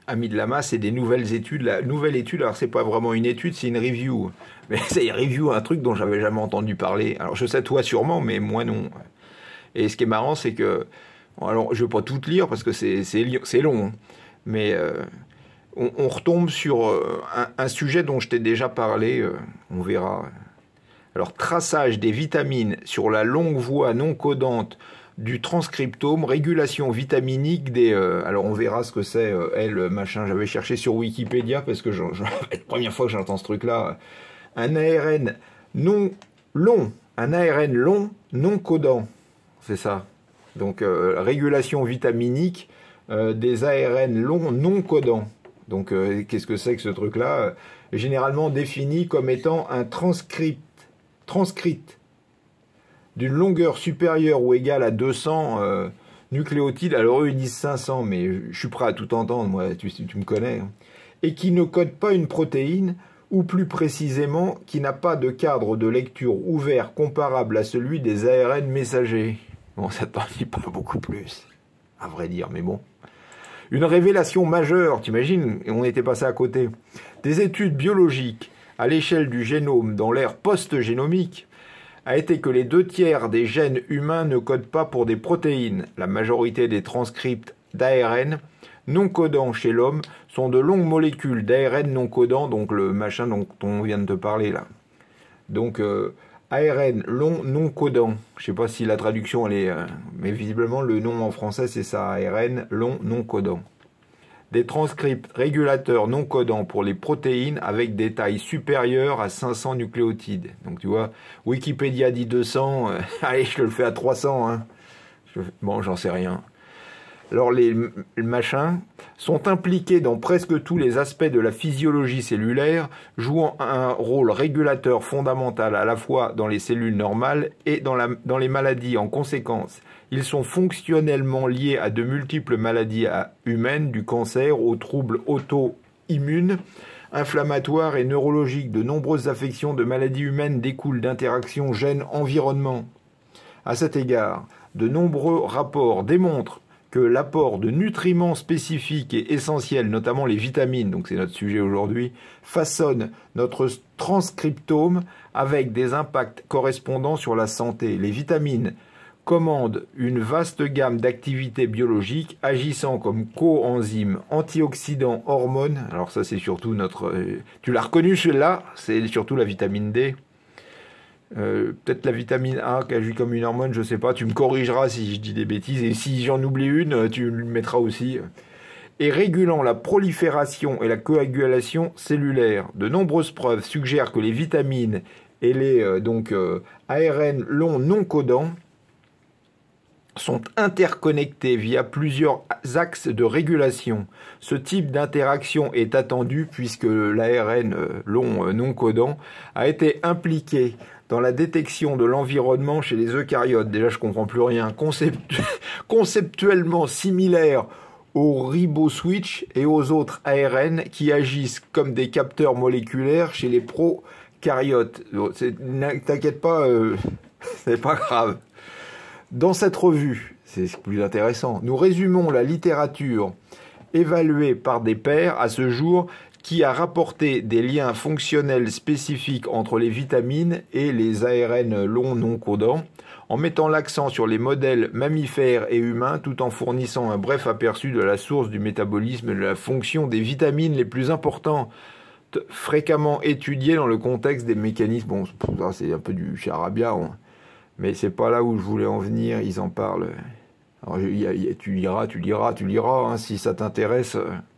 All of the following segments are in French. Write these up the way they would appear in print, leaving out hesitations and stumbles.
Amis de Lama, c'est des nouvelles études. La nouvelle étude, alors c'est pas vraiment une étude, c'est une review. Mais c'est une review, un truc dont j'avais jamais entendu parler. Alors je sais toi sûrement, mais moi non. Et ce qui est marrant, c'est que, alors je vais pas tout lire parce que c'est long, hein. Mais on retombe sur un sujet dont je t'ai déjà parlé, on verra. Alors traçage des vitamines sur la longue voie non codante du transcriptome, régulation vitaminique des... alors on verra ce que c'est, machin, j'avais cherché sur Wikipédia parce que la première fois que j'entends ce truc-là, un ARN non long, un ARN long non codant, c'est ça. Donc régulation vitaminique des ARN longs non codants. Donc qu'est-ce que c'est que ce truc-là? Généralement défini comme étant un transcript d'une longueur supérieure ou égale à 200 nucléotides, alors eux ils disent 500, mais je suis prêt à tout entendre, moi, tu me connais, hein. Et qui ne code pas une protéine, ou plus précisément, qui n'a pas de cadre de lecture ouvert comparable à celui des ARN messagers. Bon, ça t'en dit pas beaucoup plus, à vrai dire, mais bon. Une révélation majeure, t'imagines, on était passé à côté. Des études biologiques à l'échelle du génome dans l'ère post-génomique a été que les 2/3 des gènes humains ne codent pas pour des protéines. La majorité des transcripts d'ARN non codants chez l'homme sont de longues molécules d'ARN non codants, donc le machin dont on vient de te parler là. Donc ARN long non codant. Je sais pas si la traduction elle est... mais visiblement le nom en français c'est ça, ARN long non codant. Des transcripts régulateurs non codants pour les protéines avec des tailles supérieures à 500 nucléotides. Donc tu vois, Wikipédia dit 200, allez je te le fais à 300. Hein. Bon, j'en sais rien. Alors les machins sont impliqués dans presque tous les aspects de la physiologie cellulaire, jouant un rôle régulateur fondamental à la fois dans les cellules normales et dans les maladies. En conséquence, ils sont fonctionnellement liés à de multiples maladies humaines, du cancer aux troubles auto-immunes, inflammatoires et neurologiques. De nombreuses affections de maladies humaines découlent d'interactions gènes-environnement. À cet égard, de nombreux rapports démontrent que l'apport de nutriments spécifiques et essentiels, notamment les vitamines, donc c'est notre sujet aujourd'hui, façonne notre transcriptome avec des impacts correspondants sur la santé. Les vitamines commandent une vaste gamme d'activités biologiques agissant comme coenzymes, antioxydants, hormones. Alors ça c'est surtout notre... tu l'as reconnu celui-là, c'est surtout la vitamine D. Peut-être la vitamine A qui agit comme une hormone, je sais pas, tu me corrigeras si je dis des bêtises, et si j'en oublie une, tu le mettras aussi. Et régulant la prolifération et la coagulation cellulaire. De nombreuses preuves suggèrent que les vitamines et les ARN longs non codants sont interconnectés via plusieurs axes de régulation. Ce type d'interaction est attendu puisque l'ARN long non codant a été impliqué dans la détection de l'environnement chez les eucaryotes. Déjà, je comprends plus rien. Conceptuellement similaire aux riboswitch et aux autres ARN qui agissent comme des capteurs moléculaires chez les prokaryotes. T'inquiète pas, c'est pas grave. Dans cette revue, c'est plus intéressant, nous résumons la littérature évaluée par des pairs à ce jour qui a rapporté des liens fonctionnels spécifiques entre les vitamines et les ARN longs non codants, en mettant l'accent sur les modèles mammifères et humains tout en fournissant un bref aperçu de la source du métabolisme et de la fonction des vitamines les plus importantes fréquemment étudiées dans le contexte des mécanismes. Bon, c'est un peu du charabia, mais c'est pas là où je voulais en venir, ils en parlent. Alors, tu liras, hein, si ça t'intéresse.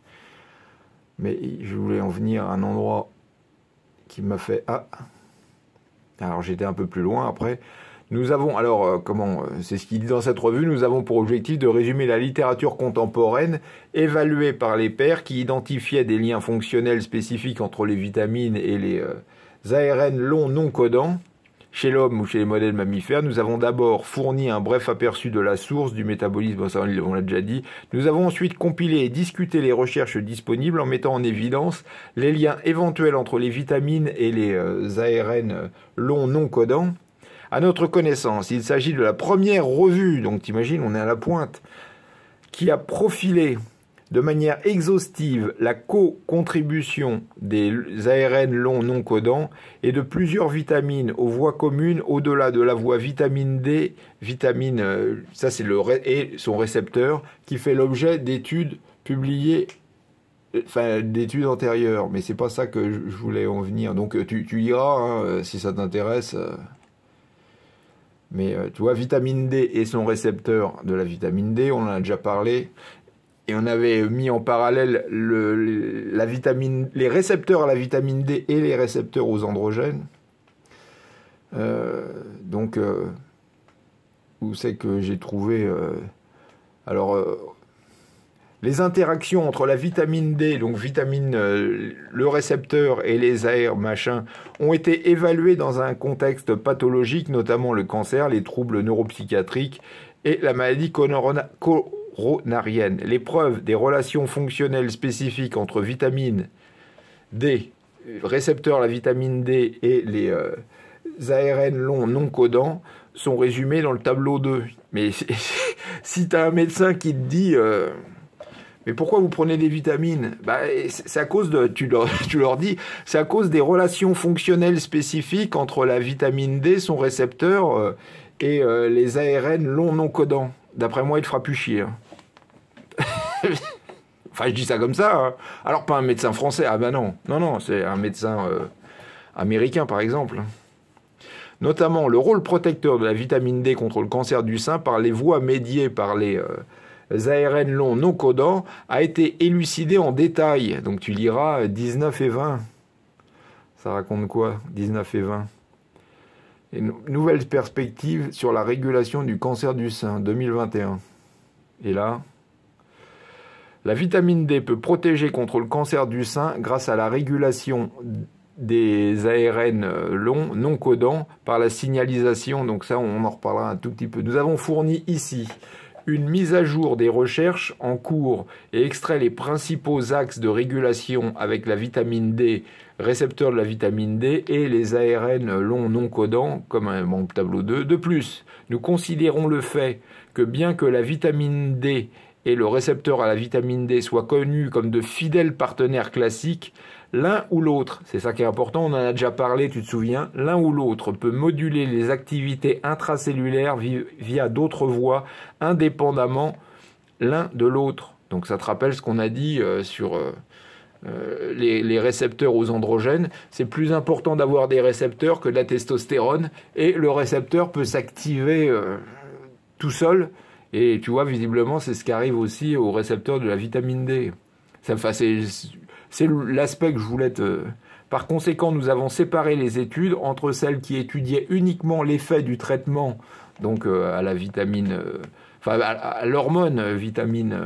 Mais je voulais en venir à un endroit qui m'a fait... Ah. Alors j'étais un peu plus loin après. Nous avons, alors c'est ce qu'il dit dans cette revue, nous avons pour objectif de résumer la littérature contemporaine évaluée par les pairs qui identifiaient des liens fonctionnels spécifiques entre les vitamines et les ARN longs non codants. Chez l'homme ou chez les modèles mammifères, nous avons d'abord fourni un bref aperçu de la source du métabolisme, ça on l'a déjà dit. Nous avons ensuite compilé et discuté les recherches disponibles en mettant en évidence les liens éventuels entre les vitamines et les ARN longs non codants. À notre connaissance, il s'agit de la première revue, donc t'imagines, on est à la pointe, qui a profilé de manière exhaustive la co-contribution des ARN longs non codants et de plusieurs vitamines aux voies communes au-delà de la voie vitamine D, ça c'est et son récepteur, qui fait l'objet d'études publiées, enfin d'études antérieures, mais c'est pas ça que je voulais en venir. Donc tu liras hein, si ça t'intéresse. Mais tu vois, vitamine D et son récepteur de la vitamine D, on en a déjà parlé. Et on avait mis en parallèle les récepteurs à la vitamine D et les récepteurs aux androgènes. Où c'est que j'ai trouvé... les interactions entre la vitamine D, donc le récepteur et les AR machin, ont été évaluées dans un contexte pathologique, notamment le cancer, les troubles neuropsychiatriques et la maladie coronarienne. L'épreuve des relations fonctionnelles spécifiques entre vitamine D, récepteur à la vitamine D et les ARN longs non codants sont résumées dans le tableau 2. Mais si tu as un médecin qui te dit... mais pourquoi vous prenez des vitamines? C'est à cause de, tu leur dis, c'est à cause des relations fonctionnelles spécifiques entre la vitamine D, son récepteur, et les ARN longs non codants. D'après moi, il te fera plus chier. Hein. Enfin, je dis ça comme ça. Hein. Alors, pas un médecin français. Ah ben non. Non, c'est un médecin américain, par exemple. Notamment, le rôle protecteur de la vitamine D contre le cancer du sein par les voies médiées par les ARN longs non codants a été élucidé en détail. Donc tu liras 19 et 20. Ça raconte quoi, 19 et 20? Une nouvelle perspective sur la régulation du cancer du sein, 2021. Et là, la vitamine D peut protéger contre le cancer du sein grâce à la régulation des ARN longs non codants par la signalisation. Donc ça, on en reparlera un tout petit peu. Nous avons fourni ici une mise à jour des recherches en cours et extrait les principaux axes de régulation avec la vitamine D, récepteur de la vitamine D et les ARN longs non codants, comme dans le tableau 2. De plus, nous considérons le fait que bien que la vitamine D et le récepteur à la vitamine D soient connus comme de fidèles partenaires classiques, l'un ou l'autre, c'est ça qui est important, on en a déjà parlé, tu te souviens, l'un ou l'autre peut moduler les activités intracellulaires via d'autres voies, indépendamment l'un de l'autre. Donc ça te rappelle ce qu'on a dit sur les récepteurs aux androgènes. C'est plus important d'avoir des récepteurs que de la testostérone, et le récepteur peut s'activer tout seul, et tu vois, visiblement, c'est ce qui arrive aussi aux récepteurs de la vitamine D. C'est l'aspect que je voulais te... Par conséquent, nous avons séparé les études entre celles qui étudiaient uniquement l'effet du traitement, donc à la vitamine... à l'hormone vitamine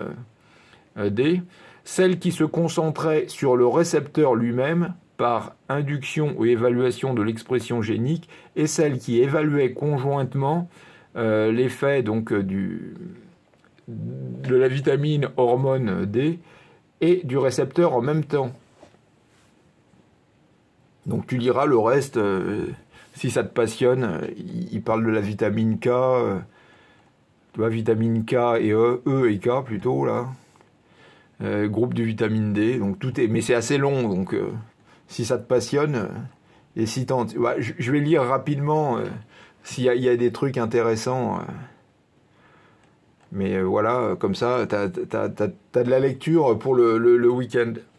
D, celles qui se concentraient sur le récepteur lui-même par induction ou évaluation de l'expression génique, et celles qui évaluaient conjointement l'effet donc de la vitamine hormone D et du récepteur en même temps. Donc tu liras le reste si ça te passionne. Il parle de la vitamine K, tu vois, vitamine K et E et K plutôt là. Groupe de vitamine D, donc tout est, mais c'est assez long, donc si ça te passionne et si je vais lire rapidement s'il y a des trucs intéressants. Mais voilà, comme ça, t'as de la lecture pour le week-end.